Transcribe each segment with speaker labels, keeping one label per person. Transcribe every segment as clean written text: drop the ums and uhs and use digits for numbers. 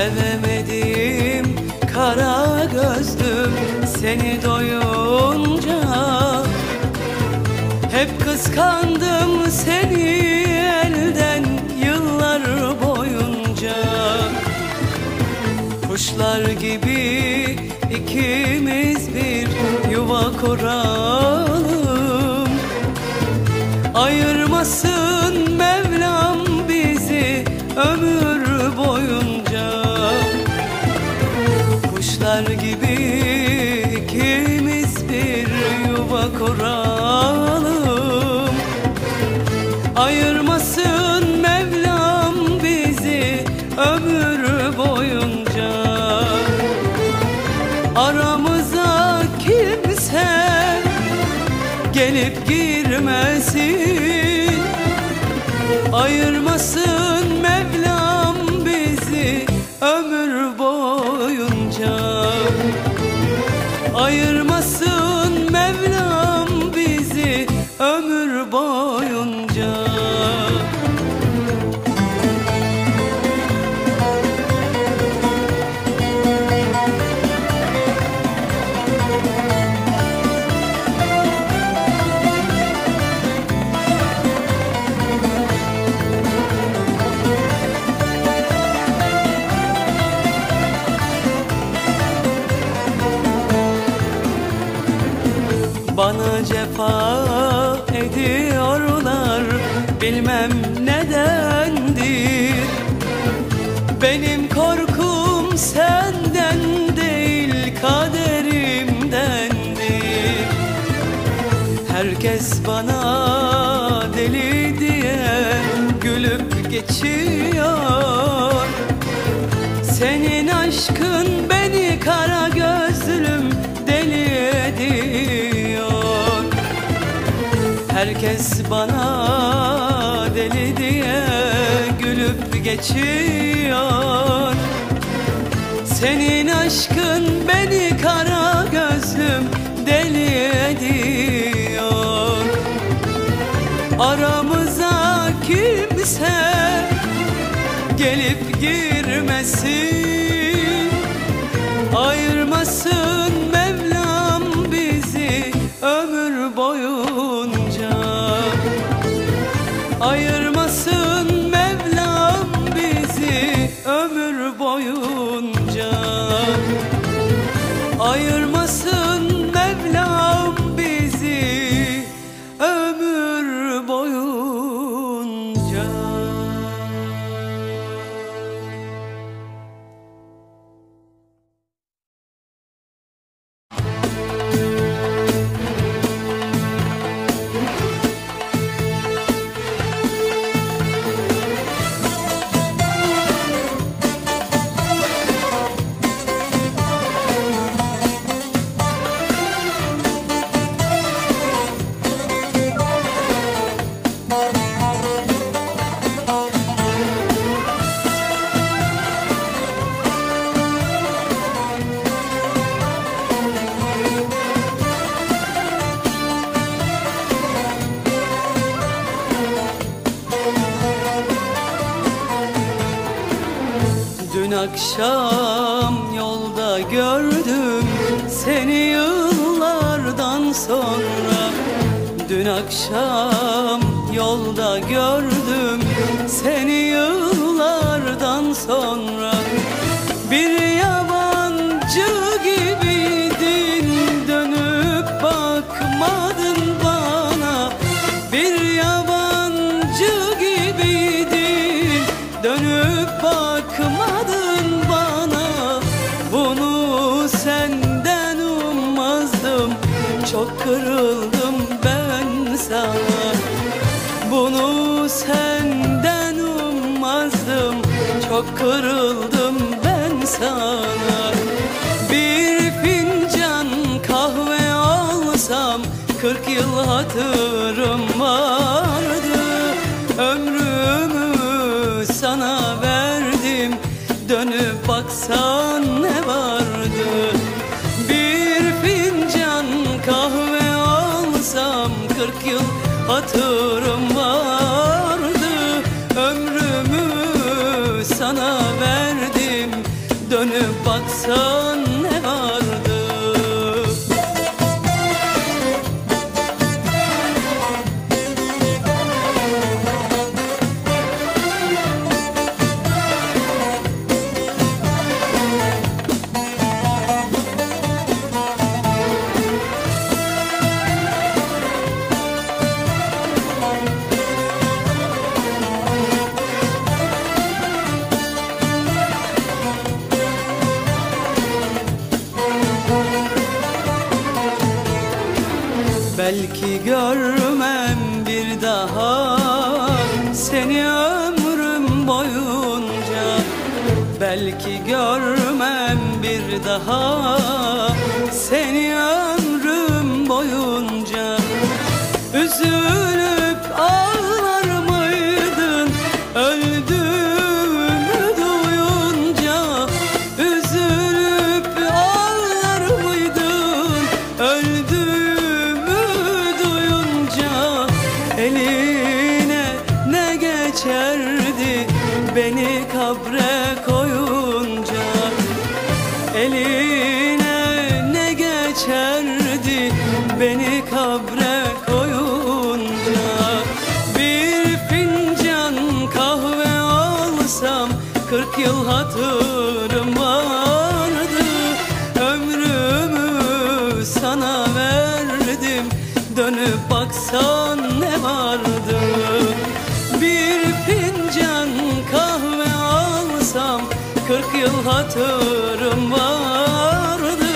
Speaker 1: Sevemedim kara gözlüm seni doyunca. Hep kıskandım seni elden yıllar boyunca. Kuşlar gibi ikimiz bir yuva kuralım. Ayırmasın Mevlam bizi ömür boyunca. Kuşlar gibi ikimiz bir yuva kuralım. Ayırmasın Mevlam bizi ömür boyunca. Aramıza kimse gelip girmesin. Ayırmasın Mevlam bizi ömür boyunca. Ayırmasın Mevlam bizi ömür boyunca. Bana cefa ediyorlar, bilmem nedendir. Benim korkum senden değil, kaderimdendir. Herkes bana deli diye gülüp geçiyor. Senin aşkın beni kara gözlüm deli ediyor. Herkes bana deli diye gülüp geçiyor. Senin aşkın beni kara gözlüm deli ediyor. Aramıza kimse gelip girmesin. Ayırmasın Mevlam bizi ömür boyunca. Ayırmasın Mevlam bizi ömür boyunca. Ayırmasın Mevlam bizi ömür boyunca. Dün akşam yolda gördüm seni yıllardan sonra. Dün akşam yolda gördüm seni yıllardan sonra. Bir yabancı gibiydin, dönüp bakmadın bana. Bir yabancı gibiydin, dönüp bakmadın bana. Bunu senden ummazdım, çok kırıldım ben sana. Bunu senden ummazdım, çok kırıldım ben sana. Bir fincan kahve alsam 40 yıl hatırım vardı. Ömrümü sana verdim, dönüp baksan ne vardı? Bir fincan kahve alsam 40 yıl hatırım vardı. Ömrümü sana verdim, görmem bir daha seni ömrüm boyunca. Belki görmem bir daha seni ömrüm boyunca. Üzülüp ağlar mıydın öldüğümü duyunca? Üzülüp ağlar mıydın öldüğümü duyunca? Eline ne geçerdi beni kabre koyunca? Eline ne geçerdi beni kabre koyunca? Bir fincan kahve alsam 40 yıl hatırım vardı. Ömrümü sana verdim, dönüp baksan ne vardı? Bir fincan kahve alsam 40 yıl hatırım vardı.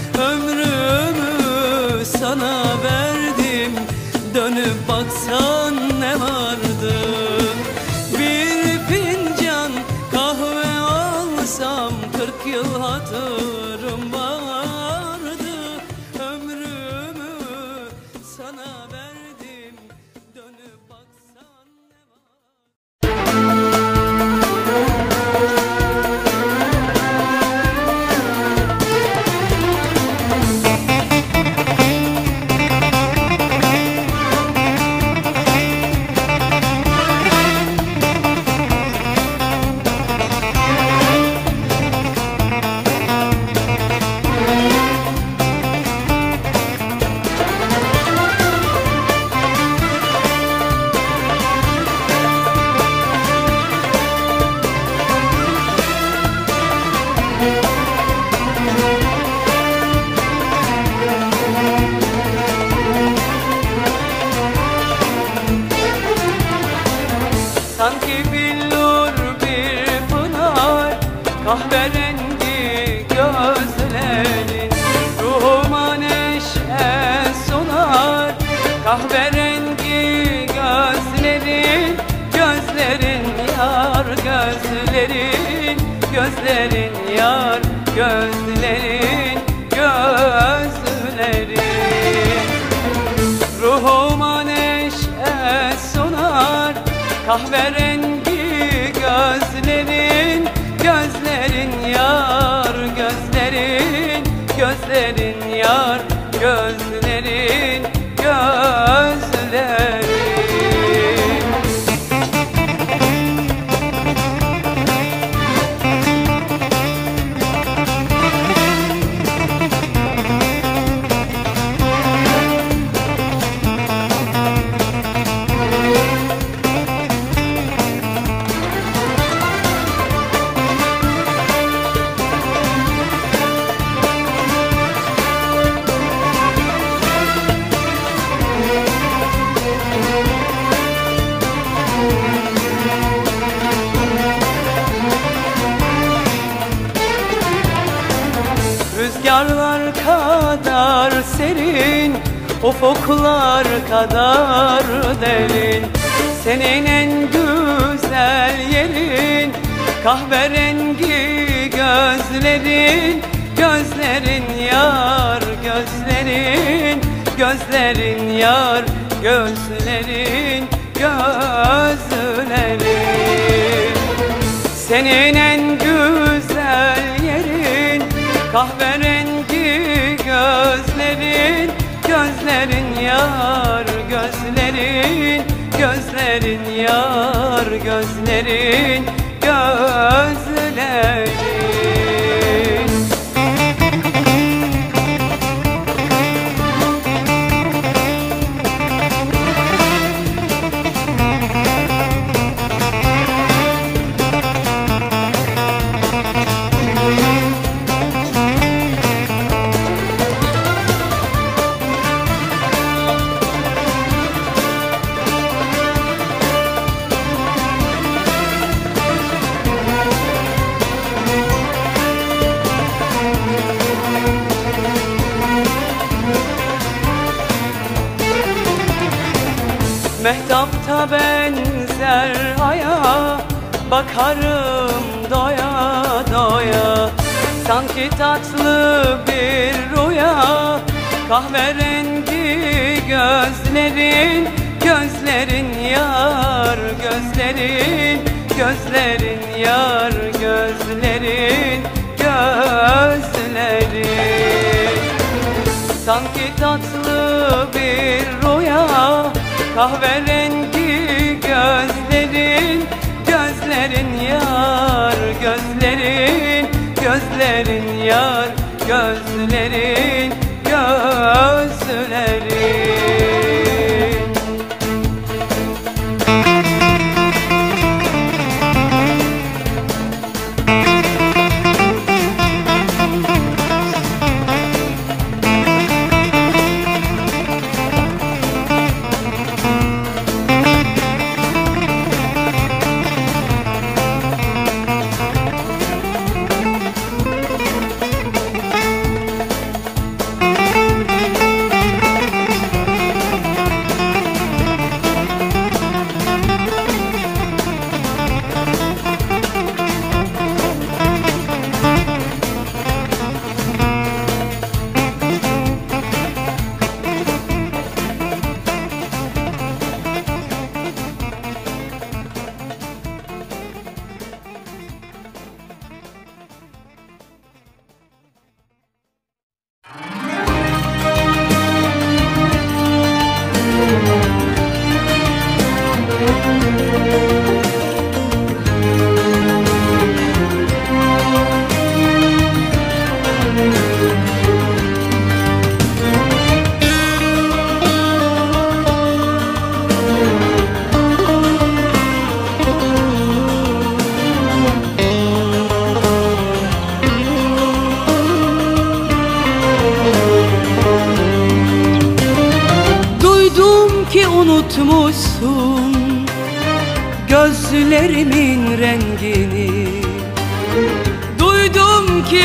Speaker 1: Ömrümü sana verdim, dönüp baksan ne vardı? Bir fincan kahve alsam 40 yıl hatırım vardı. Ömrümü sana verdim, dönüp baksan ne vardı? Sanki billur bir pınar, kahverengi gözlerin ruhuma neşe sunar. Kahverengi gözlerin, gözlerin yar, gözlerin, gözlerin yar, gözlerin, gözlerin ruhuma neşe sunar. Kahverengi gözlerin, gözlerin yar, gözlerin, gözlerin yar, gözlerin, gözlerin. Rüzgarlar kadar serin, ufuklar kadar derin. Senin en güzel yerin, kahverengi gözlerin, gözlerin yar, gözlerin, gözlerin yar, gözlerin, gözlerin. Senin en güzel yerin, kahverengi gözlerin, gözlerin yar, gözlerin, gözlerin yar, gözlerin, gözlerin. Mehtapta benzer aya, bakarım doya doya. Sanki tatlı bir rüya, kahverengi gözlerin, gözlerin yar, gözlerin, gözlerin yar, gözlerin, gözlerin. Sanki tatlı bir rüya, kahverengi gözlerin, gözlerin yar, gözlerin, gözlerin yar, gözlerin, gözlerin. Unutmuşsun gözlerimin rengini. Duydum ki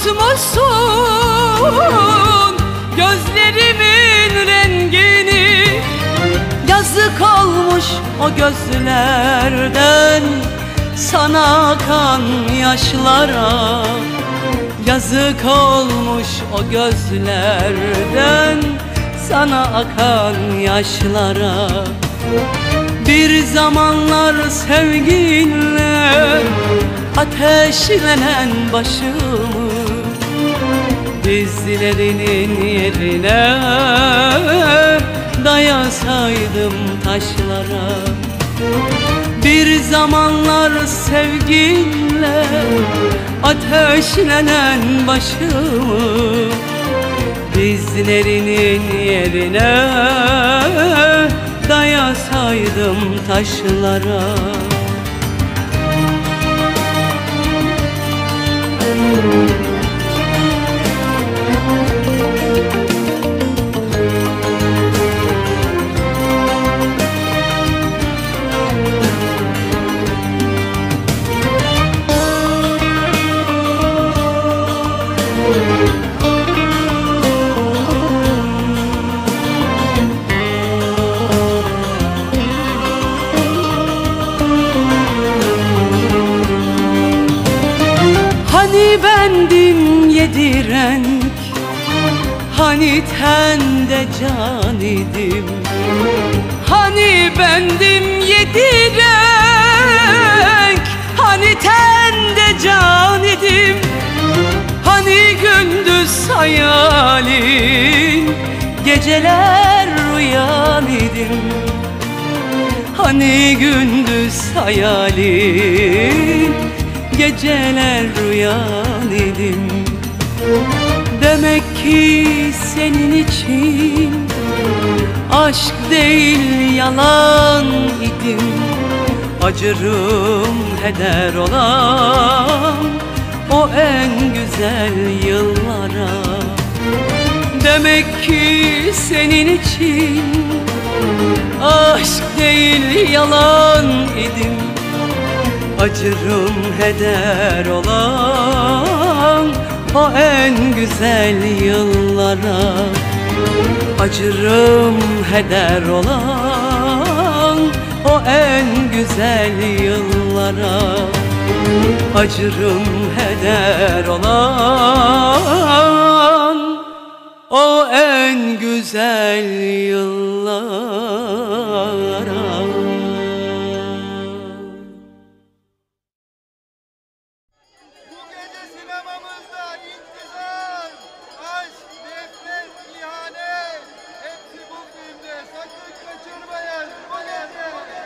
Speaker 1: unutmuşsun gözlerimin rengini. Yazık olmuş o gözlerden sana akan yaşlara. Yazık olmuş o gözlerden sana akan yaşlara. Bir zamanlar sevginle ateşlenen başımı dizlerinin yerine dayasaydım taşlara. Bir zamanlar sevginle ateşlenen başımı dizlerinin yerine dayasaydım taşlara. Hani bendim yedi renk, hani tende can idim. Hani bendim yedi renk, hani tende can idim. Hani gündüz hayalin, geceler rüyan idim. Hani gündüz hayalin, geceler rüyan idim. Demek ki senin için aşk değil yalan idim. Acırım heder olan o en güzel yıllara. Demek ki senin için aşk değil yalan idim. Acırım heder olan o en güzel yıllara. Acırım heder olan o en güzel yıllara acırım heder olan o en güzel yıllara.
Speaker 2: Bu gece sinemamızda intizar, aşk, nefret, ihanet hepsi bu filmde. Sakın kaçırmayın bu gece.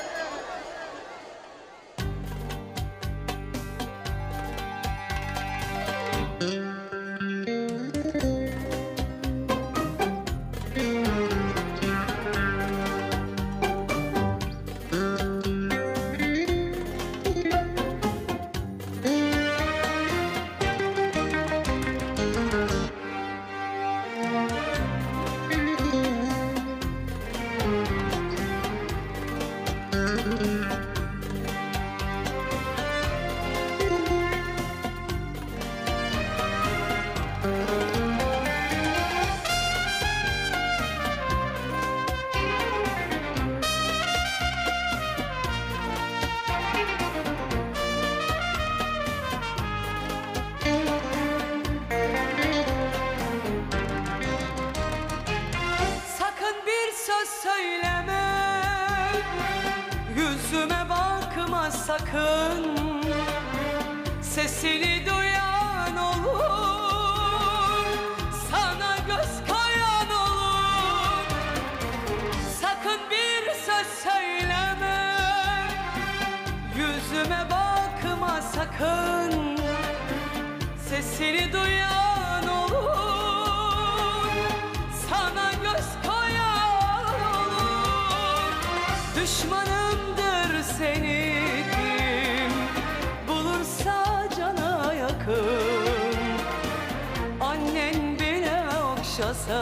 Speaker 1: Sakın bir söz söyleme, yüzüme bakma sakın. Sesini duyan olur, sana göz koyan olur. Sakın bir söz söyleme, yüzüme bakma sakın. Sesini duyan olur, sana göz koyan olur. Düşmanımdır seni kim bulursa cana yakın. Annen bile okşasa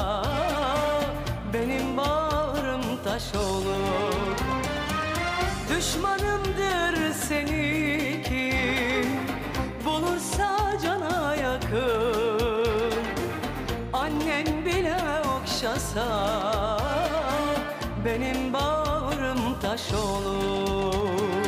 Speaker 1: benim bağrım taş olur. Düşmanımdır seni kim bulursa cana yakın. Annen bile okşasa benim bağrım taş olur.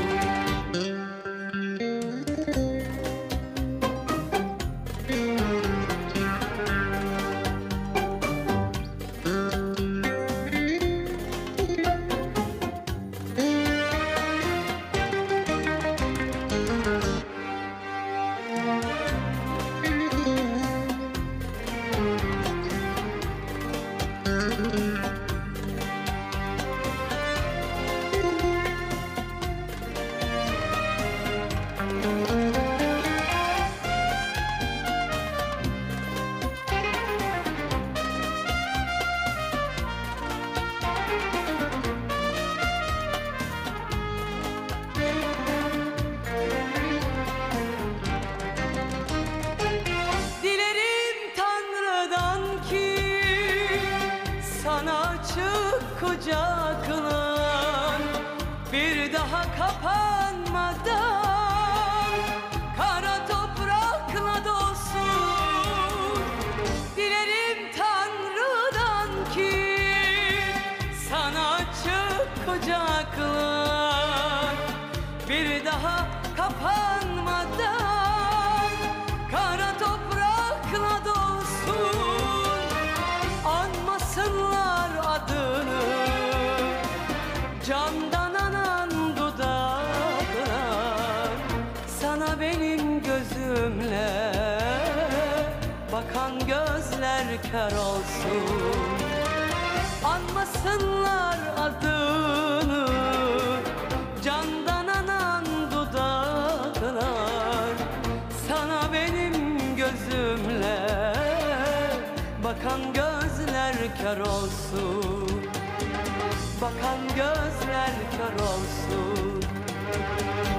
Speaker 1: kucaklan, bir daha kapanmadan kara toprakla dolsun. Dilerim Tanrı'dan ki sana açık kucaklan, bir daha kapanmadan kara toprakla dolsun. Anmasınlar adını candan anan dudaklar, sana benim gözümle bakan gözler kör olsun. Anmasınlar adını candan anan dudaklar, sana benim gözümle bakan gözler kör olsun. Bakan gözler kör olsun.